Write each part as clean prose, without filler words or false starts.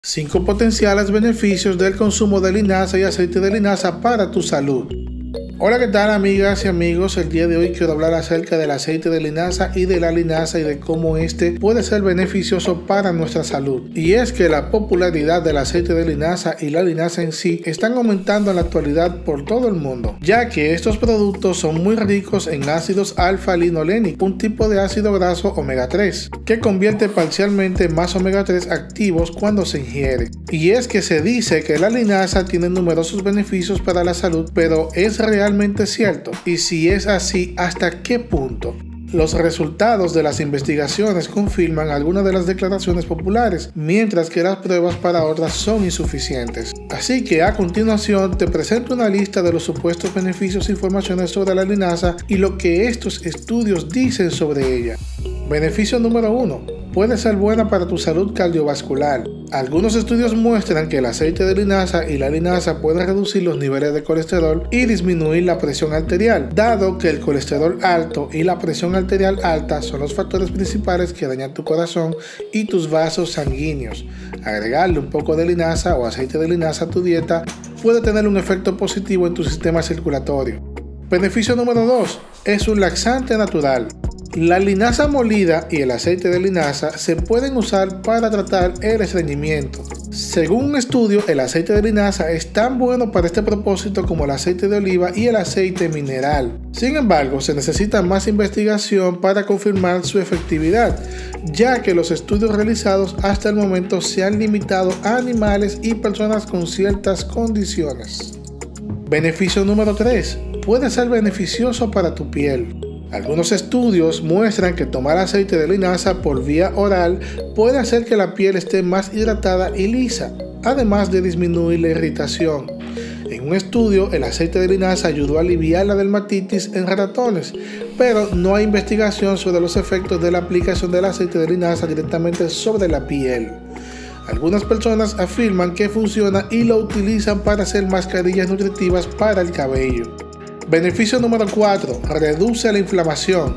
5 potenciales beneficios del consumo de linaza y aceite de linaza para tu salud. Hola, ¿qué tal amigas y amigos? El día de hoy quiero hablar acerca del aceite de linaza y de la linaza y de cómo este puede ser beneficioso para nuestra salud. Y es que la popularidad del aceite de linaza y la linaza en sí están aumentando en la actualidad por todo el mundo, ya que estos productos son muy ricos en ácidos alfa-linolénicos, un tipo de ácido graso omega 3, que convierte parcialmente más omega 3 activos cuando se ingiere. Y es que se dice que la linaza tiene numerosos beneficios para la salud, pero ¿es realmente cierto? Y si es así, ¿hasta qué punto? Los resultados de las investigaciones confirman algunas de las declaraciones populares, mientras que las pruebas para otras son insuficientes. Así que a continuación te presento una lista de los supuestos beneficios e informaciones sobre la linaza y lo que estos estudios dicen sobre ella. Beneficio número 1. Puede ser buena para tu salud cardiovascular. Algunos estudios muestran que el aceite de linaza y la linaza pueden reducir los niveles de colesterol y disminuir la presión arterial, dado que el colesterol alto y la presión arterial alta son los factores principales que dañan tu corazón y tus vasos sanguíneos. Agregarle un poco de linaza o aceite de linaza a tu dieta puede tener un efecto positivo en tu sistema circulatorio. Beneficio número 2. Es un laxante natural. La linaza molida y el aceite de linaza se pueden usar para tratar el estreñimiento. Según un estudio, el aceite de linaza es tan bueno para este propósito como el aceite de oliva y el aceite mineral. Sin embargo, se necesita más investigación para confirmar su efectividad, ya que los estudios realizados hasta el momento se han limitado a animales y personas con ciertas condiciones. Beneficio número 3. Puede ser beneficioso para tu piel. Algunos estudios muestran que tomar aceite de linaza por vía oral puede hacer que la piel esté más hidratada y lisa, además de disminuir la irritación. En un estudio, el aceite de linaza ayudó a aliviar la dermatitis en ratones, pero no hay investigación sobre los efectos de la aplicación del aceite de linaza directamente sobre la piel. Algunas personas afirman que funciona y lo utilizan para hacer mascarillas nutritivas para el cabello. Beneficio número 4. Reduce la inflamación.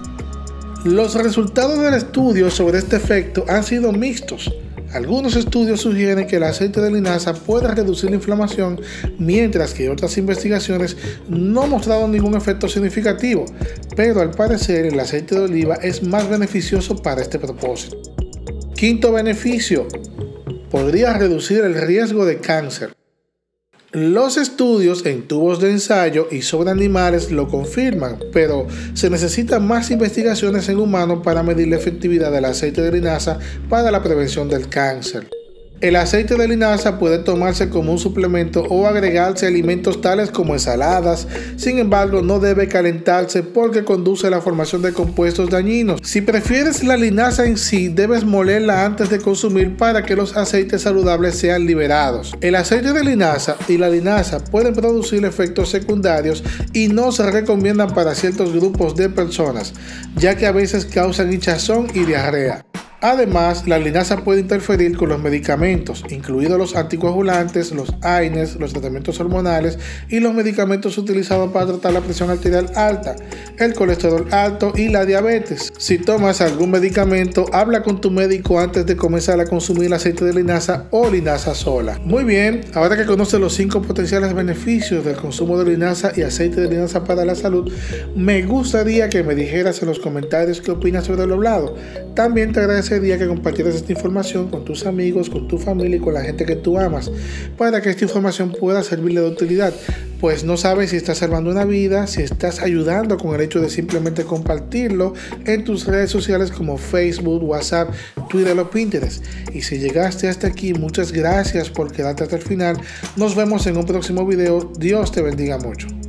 Los resultados del estudio sobre este efecto han sido mixtos. Algunos estudios sugieren que el aceite de linaza puede reducir la inflamación, mientras que otras investigaciones no han mostrado ningún efecto significativo, pero al parecer el aceite de oliva es más beneficioso para este propósito. Quinto beneficio. Podría reducir el riesgo de cáncer. Los estudios en tubos de ensayo y sobre animales lo confirman, pero se necesitan más investigaciones en humanos para medir la efectividad del aceite de linaza para la prevención del cáncer. El aceite de linaza puede tomarse como un suplemento o agregarse a alimentos tales como ensaladas. Sin embargo, no debe calentarse porque conduce a la formación de compuestos dañinos. Si prefieres la linaza en sí, debes molerla antes de consumir para que los aceites saludables sean liberados. El aceite de linaza y la linaza pueden producir efectos secundarios y no se recomiendan para ciertos grupos de personas, ya que a veces causan hinchazón y diarrea. Además, la linaza puede interferir con los medicamentos, incluidos los anticoagulantes, los AINES, los tratamientos hormonales y los medicamentos utilizados para tratar la presión arterial alta, el colesterol alto y la diabetes. Si tomas algún medicamento, habla con tu médico antes de comenzar a consumir aceite de linaza o linaza sola. Muy bien, ahora que conoces los 5 potenciales beneficios del consumo de linaza y aceite de linaza para la salud, me gustaría que me dijeras en los comentarios qué opinas sobre lo hablado. También te agradecería que compartieras esta información con tus amigos, con tu familia y con la gente que tú amas, para que esta información pueda servirle de utilidad, pues no sabes si estás salvando una vida, si estás ayudando con el hecho de simplemente compartirlo en tus redes sociales como Facebook, WhatsApp, Twitter o Pinterest. Y si llegaste hasta aquí, muchas gracias por quedarte hasta el final. Nos vemos en un próximo video. Dios te bendiga mucho.